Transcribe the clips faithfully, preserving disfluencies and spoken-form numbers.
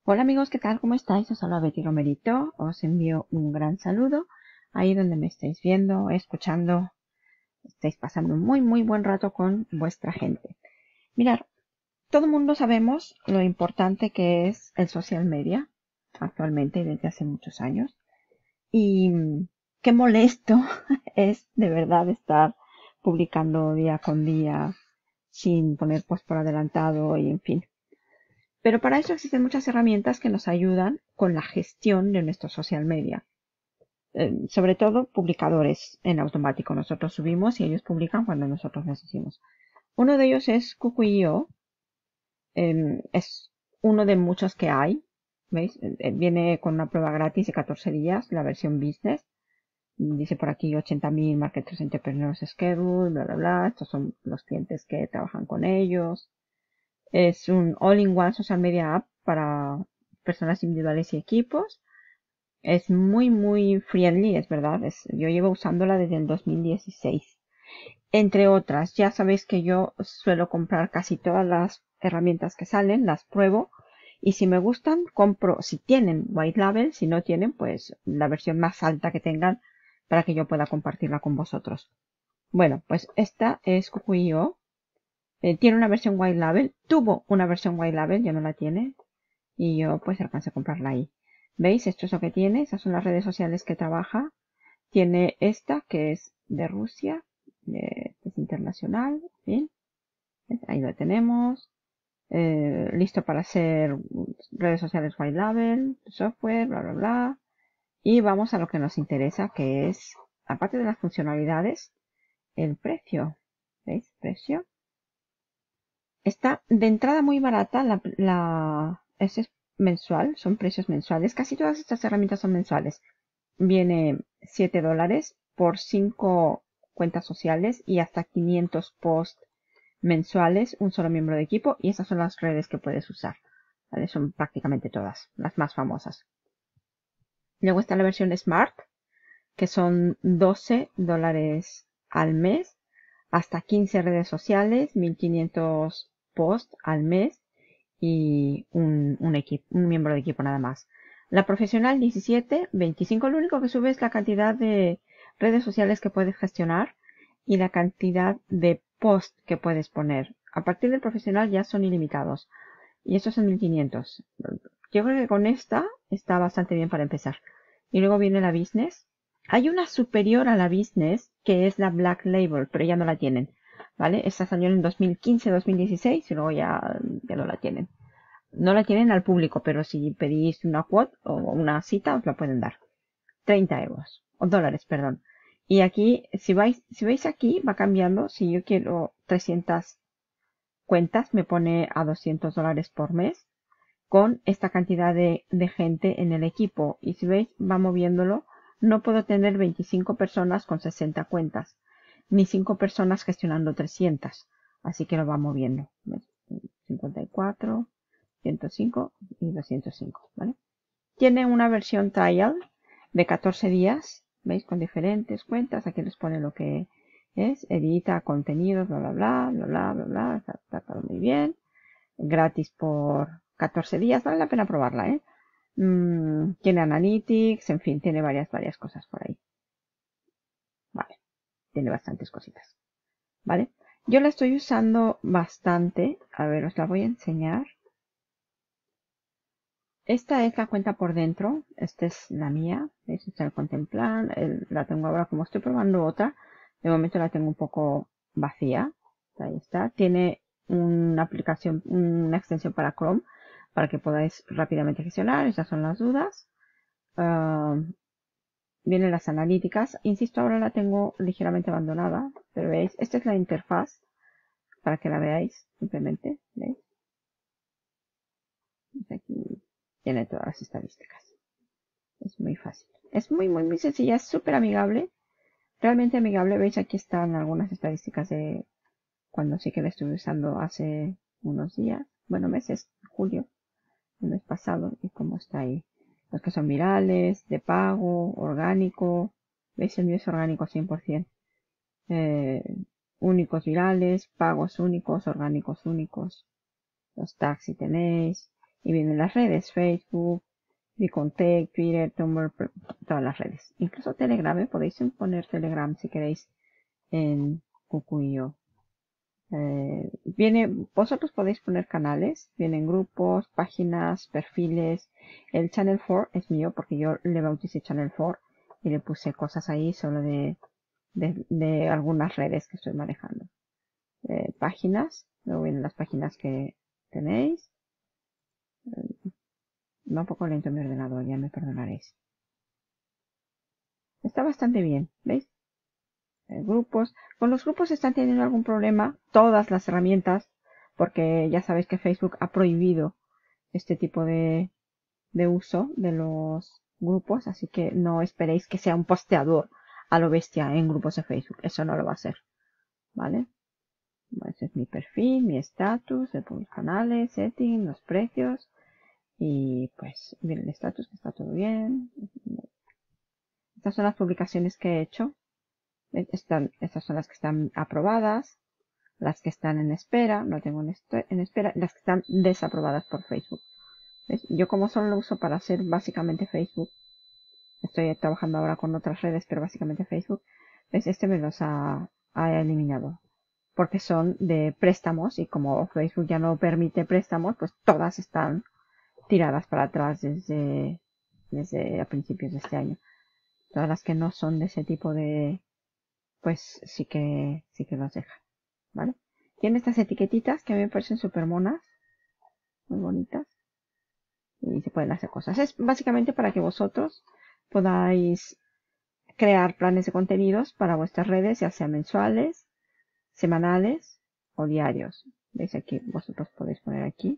Hola amigos, ¿qué tal? ¿Cómo estáis? Os habla Betty Romerito. Os envío un gran saludo. Ahí donde me estáis viendo, escuchando, estáis pasando un muy muy buen rato con vuestra gente. Mirad, todo el mundo sabemos lo importante que es el social media actualmente y desde hace muchos años. Y mm, qué molesto es de verdad estar publicando día con día sin poner post por adelantado y en fin. Pero para eso existen muchas herramientas que nos ayudan con la gestión de nuestro social media. Eh, sobre todo publicadores en automático. Nosotros subimos y ellos publican cuando nosotros les decimos. Uno de ellos es Kuku punto i o. Eh, es uno de muchos que hay. ¿Veis? Eh, viene con una prueba gratis de catorce días, la versión business. Dice por aquí ochenta mil marketers entrepreneurs schedule, bla, bla, bla. Estos son los clientes que trabajan con ellos. Es un all-in-one social media app para personas individuales y equipos. Es muy, muy friendly, es verdad. Es, yo llevo usándola desde el dos mil dieciséis. Entre otras, ya sabéis que yo suelo comprar casi todas las herramientas que salen, las pruebo. Y si me gustan, compro, si tienen white label, si no tienen, pues la versión más alta que tengan para que yo pueda compartirla con vosotros. Bueno, pues esta es Kuku punto i o. Eh, tiene una versión white label, tuvo una versión white label, ya no la tiene, y yo pues alcancé a comprarla ahí. ¿Veis? Esto es lo que tiene, esas son las redes sociales que trabaja. Tiene esta que es de Rusia, eh, es internacional, ¿bien? Ahí lo tenemos. Eh, listo para hacer redes sociales white label, software, bla, bla, bla. Y vamos a lo que nos interesa, que es, aparte de las funcionalidades, el precio. ¿Veis? Precio. Está de entrada muy barata, la, la ese es mensual, son precios mensuales. Casi todas estas herramientas son mensuales. Viene siete dólares por cinco cuentas sociales y hasta quinientos posts mensuales, un solo miembro de equipo, y esas son las redes que puedes usar. ¿Vale? Son prácticamente todas, las más famosas. Luego está la versión Smart, que son doce dólares al mes, hasta quince redes sociales, mil quinientos posts al mes y un, un, equipo, un miembro de equipo nada más. La profesional diecisiete, veinticinco, lo único que sube es la cantidad de redes sociales que puedes gestionar y la cantidad de posts que puedes poner. A partir del profesional ya son ilimitados y estos son mil quinientos. Yo creo que con esta está bastante bien para empezar. Y luego viene la business. Hay una superior a la business que es la Black Label, pero ya no la tienen. ¿Vale? Esta salió en dos mil quince, dos mil dieciséis y luego ya, ya no la tienen. No la tienen al público, pero si pedís una quote o una cita os la pueden dar. treinta euros. O dólares, perdón. Y aquí, si vais, si veis aquí, va cambiando. Si yo quiero trescientas cuentas, me pone a doscientos dólares por mes con esta cantidad de, de gente en el equipo. Y si veis, va moviéndolo. No puedo tener veinticinco personas con sesenta cuentas, ni cinco personas gestionando trescientas. Así que lo va moviendo. cincuenta y cuatro, ciento cinco y doscientos cinco, ¿vale? Tiene una versión trial de catorce días, ¿veis? Con diferentes cuentas. Aquí les pone lo que es. Edita contenidos, bla, bla, bla, bla, bla, bla, bla. Está, está todo muy bien. Gratis por catorce días. Vale la pena probarla, ¿eh? Mm, tiene Analytics, en fin, tiene varias, varias cosas por ahí. Vale, tiene bastantes cositas. ¿Vale? Yo la estoy usando bastante. A ver, os la voy a enseñar. Esta es la cuenta por dentro. Esta es la mía. ¿Veis? Está el contemplar. El, la tengo ahora como estoy probando otra. De momento la tengo un poco vacía. Ahí está. Tiene una aplicación, una extensión para Chrome para que podáis rápidamente gestionar. Esas son las dudas. Uh, vienen las analíticas. Insisto, ahora la tengo ligeramente abandonada. Pero veis, esta es la interfaz para que la veáis simplemente. ¿Veis? Aquí tiene todas las estadísticas. Es muy fácil. Es muy, muy, muy sencilla. Es súper amigable. Realmente amigable. Veis, aquí están algunas estadísticas de cuando sí que la estuve usando hace unos días. Bueno, meses. Julio. El mes pasado. Y cómo está ahí. Los que son virales, de pago, orgánico. Veis, el mío es orgánico cien por ciento. Eh, únicos virales, pagos únicos, orgánicos únicos. Los tags si tenéis. Y vienen las redes, Facebook, Bicontec, Twitter, Tumblr, todas las redes. Incluso Telegram, ¿eh? Podéis poner Telegram si queréis en Kukuyo. Eh, viene, vosotros podéis poner canales, vienen grupos, páginas, perfiles. El Channel cuatro es mío porque yo le bauticé Channel cuatro y le puse cosas ahí solo de, de, de algunas redes que estoy manejando. Eh, páginas, luego vienen las páginas que tenéis. Eh, va un poco lento mi ordenador, ya me perdonaréis. Está bastante bien, ¿veis? Eh, grupos. Con los grupos están teniendo algún problema todas las herramientas, porque ya sabéis que Facebook ha prohibido este tipo de, de uso de los grupos, así que no esperéis que sea un posteador a lo bestia en grupos de Facebook. Eso no lo va a hacer, ¿vale? Ese es mi perfil, mi estatus, de los canales, setting, los precios y pues miren el estatus que está todo bien. Estas son las publicaciones que he hecho. Están, estas son las que están aprobadas, las que están en espera, no tengo en, en espera, las que están desaprobadas por Facebook. ¿Ves? Yo como solo lo uso para hacer básicamente Facebook, estoy trabajando ahora con otras redes, pero básicamente Facebook, ¿ves? Este me los ha, ha eliminado. Porque son de préstamos y como Facebook ya no permite préstamos, pues todas están tiradas para atrás desde, desde a principios de este año. Todas las que no son de ese tipo de, pues sí que, sí que los deja, ¿vale? Tiene estas etiquetitas que a mí me parecen súper monas, muy bonitas, y se pueden hacer cosas. Es básicamente para que vosotros podáis crear planes de contenidos para vuestras redes, ya sean mensuales, semanales o diarios. ¿Veis aquí? Vosotros podéis poner aquí.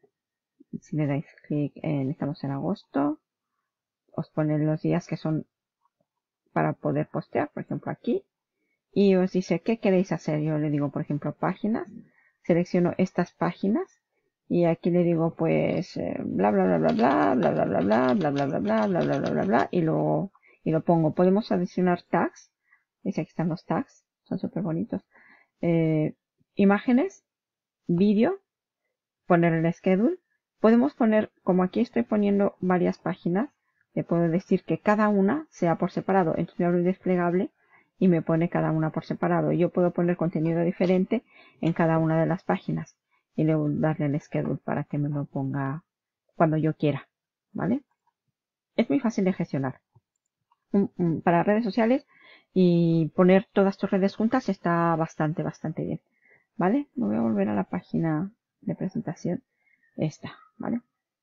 Si le dais clic en, estamos en agosto, os ponen los días que son para poder postear, por ejemplo aquí, y os dice qué queréis hacer. Yo le digo, por ejemplo, páginas, selecciono estas páginas y aquí le digo pues bla bla bla bla bla bla bla bla bla bla bla bla bla bla bla bla bla bla y lo y lo pongo. Podemos adicionar tags, veis aquí están los tags, son súper bonitos. Eh, imágenes, vídeo, poner el schedule. Podemos poner, como aquí estoy poniendo varias páginas, le puedo decir que cada una sea por separado. Entonces me abro el desplegable y me pone cada una por separado. Yo puedo poner contenido diferente en cada una de las páginas y luego darle el schedule para que me lo ponga cuando yo quiera, ¿vale? Es muy fácil de gestionar. Um, um, para redes sociales y poner todas tus redes juntas está bastante, bastante bien, ¿vale? Me voy a volver a la página de presentación. Esta, ¿vale?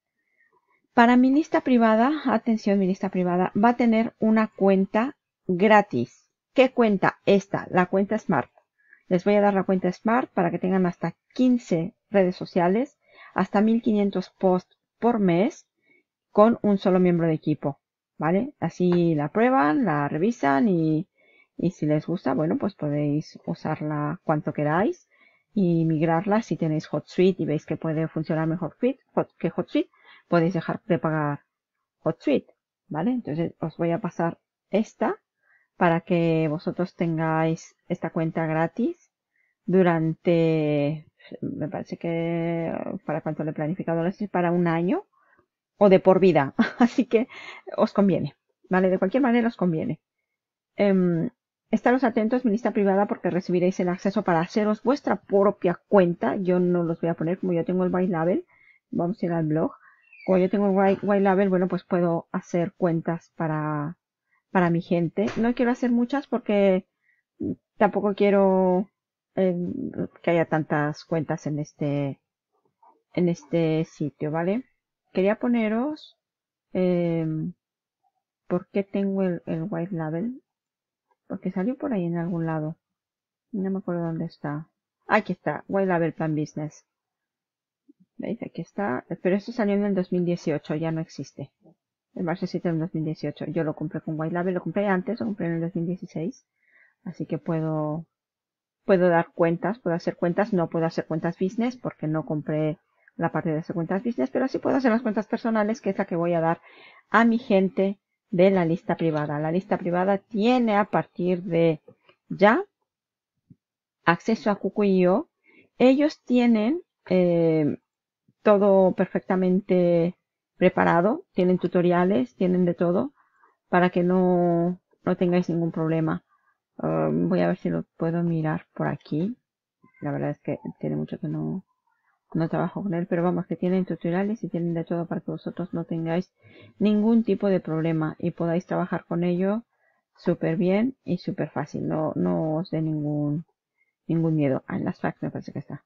Para mi lista privada, atención, mi lista privada va a tener una cuenta gratis. ¿Qué cuenta? Esta, la cuenta Smart. Les voy a dar la cuenta Smart para que tengan hasta quince redes sociales, hasta mil quinientos posts por mes con un solo miembro de equipo, ¿vale? Así la prueban, la revisan y, y si les gusta, bueno, pues podéis usarla cuanto queráis y migrarla si tenéis HotSuite y veis que puede funcionar mejor que HotSuite, podéis dejar de pagar HotSuite, ¿vale? Entonces os voy a pasar esta para que vosotros tengáis esta cuenta gratis durante, me parece que para cuánto le he planificado, es para un año o de por vida, así que os conviene, ¿vale? De cualquier manera os conviene. Um, Estaros atentos, mi lista privada, porque recibiréis el acceso para haceros vuestra propia cuenta. Yo no los voy a poner, como yo tengo el White Label. Vamos a ir al blog. Como yo tengo el White, white Label, bueno, pues puedo hacer cuentas para, para mi gente. No quiero hacer muchas porque tampoco quiero eh, que haya tantas cuentas en este, en este sitio, ¿vale? Quería poneros eh, por qué tengo el, el White Label. Porque salió por ahí en algún lado. No me acuerdo dónde está. Aquí está, White Label Plan Business. ¿Veis? Aquí está. Pero esto salió en el dos mil dieciocho, ya no existe. El marzo siete del dos mil dieciocho. Yo lo compré con White Label, lo compré antes, lo compré en el dos mil dieciséis. Así que puedo, puedo dar cuentas, puedo hacer cuentas. No puedo hacer cuentas business porque no compré la parte de hacer cuentas business, pero sí puedo hacer las cuentas personales, que es la que voy a dar a mi gente de la lista privada. La lista privada tiene a partir de ya acceso a Kukuyo. Ellos tienen eh, todo perfectamente preparado. Tienen tutoriales, tienen de todo para que no, no tengáis ningún problema. Uh, voy a ver si lo puedo mirar por aquí. La verdad es que tiene mucho que no, no trabajo con él, pero vamos, que tienen tutoriales y tienen de todo para que vosotros no tengáis ningún tipo de problema y podáis trabajar con ello súper bien y súper fácil. No, no os dé ningún, ningún miedo. Ah, en las facts me parece que está.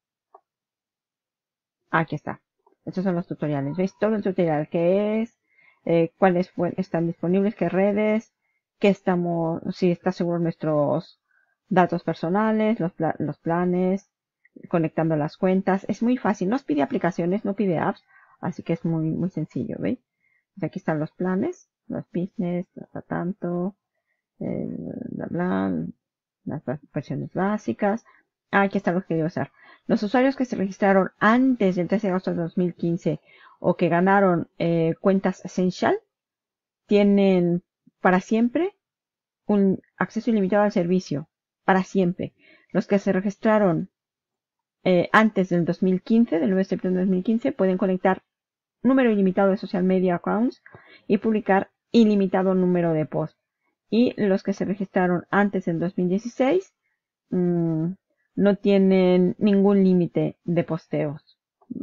Aquí está. Estos son los tutoriales. ¿Veis? Todo el tutorial. ¿Qué es? Eh, ¿Cuáles están disponibles? ¿Qué redes? ¿Qué estamos? Si está seguro nuestros datos personales, los, pla los planes, conectando las cuentas. Es muy fácil. No os pide aplicaciones, no pide apps. Así que es muy, muy sencillo. ¿Veis? Pues aquí están los planes. Los business, hasta tanto. Eh, bla, bla, las versiones básicas. Ah, aquí está lo que quería usar. Los usuarios que se registraron antes del trece de agosto de dos mil quince o que ganaron eh, cuentas Essential tienen para siempre un acceso ilimitado al servicio. Para siempre. Los que se registraron eh, antes del dos mil quince, del nueve de septiembre de dos mil quince, pueden conectar número ilimitado de social media accounts y publicar ilimitado número de posts. Y los que se registraron antes del dos mil dieciséis mmm, no tienen ningún límite de posteos.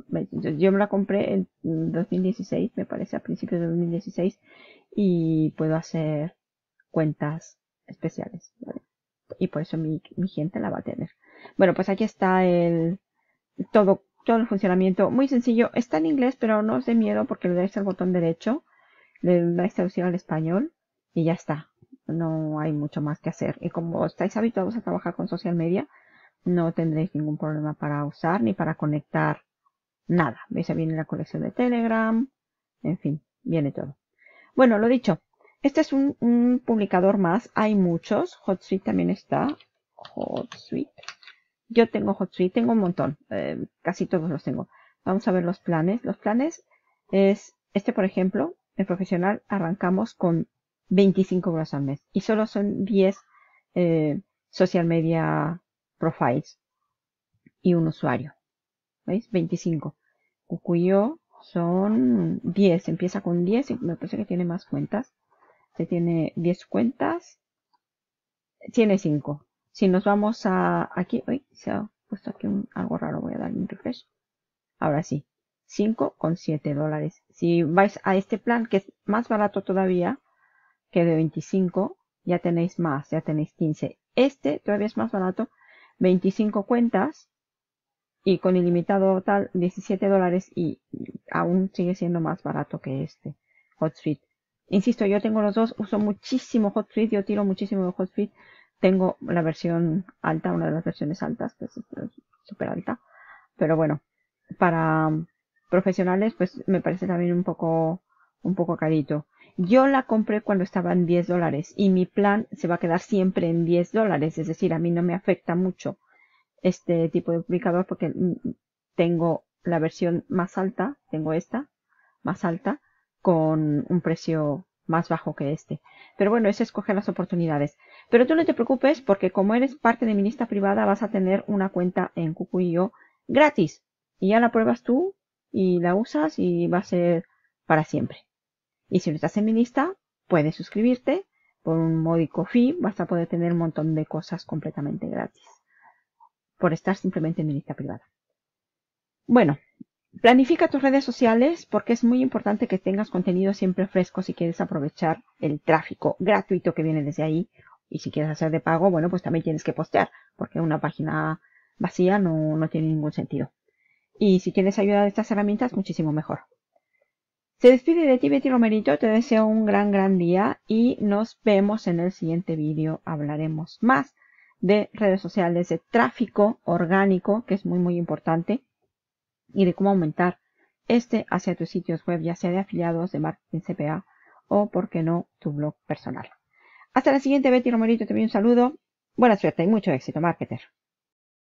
Yo me la compré en dos mil dieciséis, me parece, a principios de dos mil dieciséis, y puedo hacer cuentas especiales, ¿vale? Y por eso mi, mi gente la va a tener. Bueno, pues aquí está el todo, todo el funcionamiento. Muy sencillo. Está en inglés, pero no os dé miedo porque le dais al botón derecho, le dais traducir al español y ya está. No hay mucho más que hacer. Y como estáis habituados a trabajar con social media, no tendréis ningún problema para usar ni para conectar nada. ¿Veis? Ahí viene la colección de Telegram. En fin, viene todo. Bueno, lo dicho. Este es un, un publicador más. Hay muchos. HotSuite también está. HotSuite. Yo tengo HotSuite. Tengo un montón. Eh, casi todos los tengo. Vamos a ver los planes. Los planes es este, por ejemplo. El profesional arrancamos con veinticinco euros al mes. Y solo son diez eh, social media profiles y un usuario. ¿Veis? veinticinco. Cucuyo son diez. Empieza con diez y me parece que tiene más cuentas. Se tiene diez cuentas. Tiene cinco. Si nos vamos a aquí, uy, se ha puesto aquí un, algo raro. Voy a darle un refresh. Ahora sí. cinco con siete dólares. Si vais a este plan, que es más barato todavía que de veinticinco, ya tenéis más, ya tenéis quince. Este todavía es más barato. veinticinco cuentas. Y con ilimitado tal, diecisiete dólares y aún sigue siendo más barato que este HotSuite. Insisto, yo tengo los dos, uso muchísimo HotSuite, yo tiro muchísimo de HotSuite. Tengo la versión alta, una de las versiones altas, que es súper alta. Pero bueno, para profesionales, pues me parece también un poco, un poco carito. Yo la compré cuando estaba en diez dólares y mi plan se va a quedar siempre en diez dólares. Es decir, a mí no me afecta mucho este tipo de publicador porque tengo la versión más alta, tengo esta más alta con un precio más bajo que este. Pero bueno, es escoger las oportunidades. Pero tú no te preocupes porque como eres parte de mi lista privada vas a tener una cuenta en Cucuyo gratis. Y ya la pruebas tú y la usas y va a ser para siempre. Y si no estás en mi lista, puedes suscribirte por un módico fee. Vas a poder tener un montón de cosas completamente gratis por estar simplemente en mi lista privada. Bueno, planifica tus redes sociales porque es muy importante que tengas contenido siempre fresco si quieres aprovechar el tráfico gratuito que viene desde ahí. Y si quieres hacer de pago, bueno, pues también tienes que postear porque una página vacía no, no tiene ningún sentido. Y si tienes ayuda de estas herramientas, muchísimo mejor. Se despide de ti, Betty Romerito. Te deseo un gran, gran día y nos vemos en el siguiente vídeo. Hablaremos más de redes sociales, de tráfico orgánico, que es muy muy importante, y de cómo aumentar este hacia tus sitios web, ya sea de afiliados, de marketing C P A o, por qué no, tu blog personal. Hasta la siguiente, Betty Romerito, te envío un saludo, buena suerte y mucho éxito, marketer.